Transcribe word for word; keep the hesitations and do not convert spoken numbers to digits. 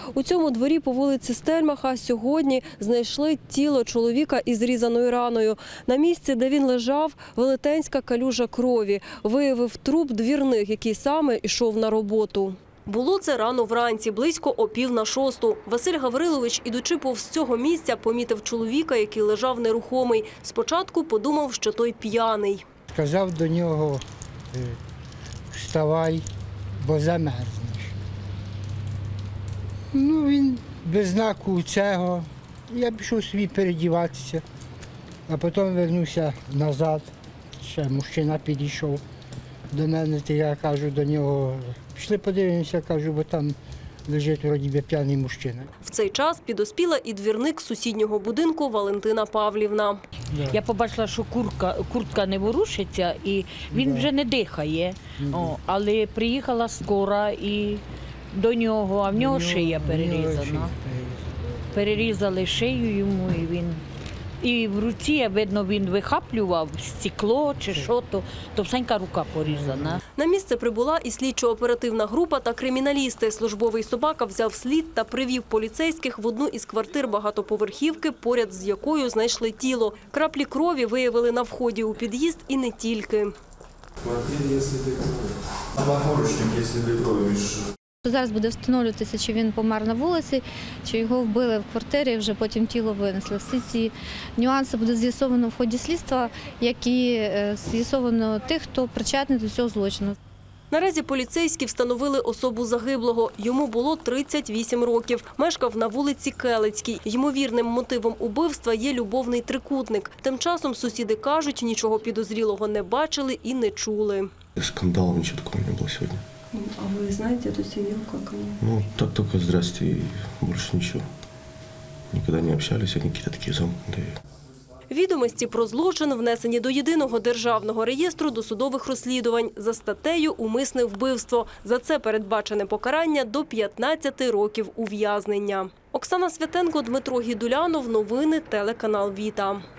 У цьому дворі по вулиці Стельмаха сьогодні знайшли тіло чоловіка із зрізаною раною. На місці, де він лежав, велетенська калюжа крові. Виявив труп двірник, який саме йшов на роботу. Було це рано вранці, близько о пів на шосту. Василь Гаврилович, ідучи повз цього місця, помітив чоловіка, який лежав нерухомий. Спочатку подумав, що той п'яний. Сказав до нього: вставай, бо замерзнеш. Ну, він без знаку цього. Я пішов собі передіватися, а потім вернувся назад. Ще мужчина підійшов до мене, то я кажу до нього: пішли подивимося, кажу, бо там лежить вроді би п'яний мужчина. В цей час підоспіла і двірник сусіднього будинку Валентина Павлівна. Да. Я побачила, що куртка, куртка не ворушиться і він да. вже не дихає. Да. О, але приїхала скора і до нього, а в нього, нього шия перерізана. Шия. Перерізали шию йому і він... І в руці, видно, він вихаплював стекло чи що, то, то всенька рука порізана. На місце прибула і слідчо-оперативна група та криміналісти. Службовий собака взяв слід та привів поліцейських в одну із квартир багатоповерхівки, поряд з якою знайшли тіло. Краплі крові виявили на вході у під'їзд і не тільки. В квартирі є сліди крові. На поручник є сліди крові. Зараз буде встановлюватися, чи він помер на вулиці, чи його вбили в квартирі, вже потім тіло винесли. Всі ці нюанси буде з'ясовано в ході слідства, як і з'ясовано тих, хто причетний до цього злочину. Наразі поліцейські встановили особу загиблого. Йому було тридцять вісім років. Мешкав на вулиці Келицькій. Ймовірним мотивом убивства є любовний трикутник. Тим часом сусіди кажуть, нічого підозрілого не бачили і не чули. Скандалов ничего такого не было сегодня. А вы знаете эту семью, как они? Ну, так только здрасте и больше ничего. Никогда не общались, они какие-то такие замкнутые. Відомості про злочин внесені до Єдиного державного реєстру досудових розслідувань за статтею «Умисне вбивство». За це передбачене покарання до п'ятнадцяти років ув'язнення. Оксана Святенко, Дмитро Гідулянов. Новини телеканал Віта.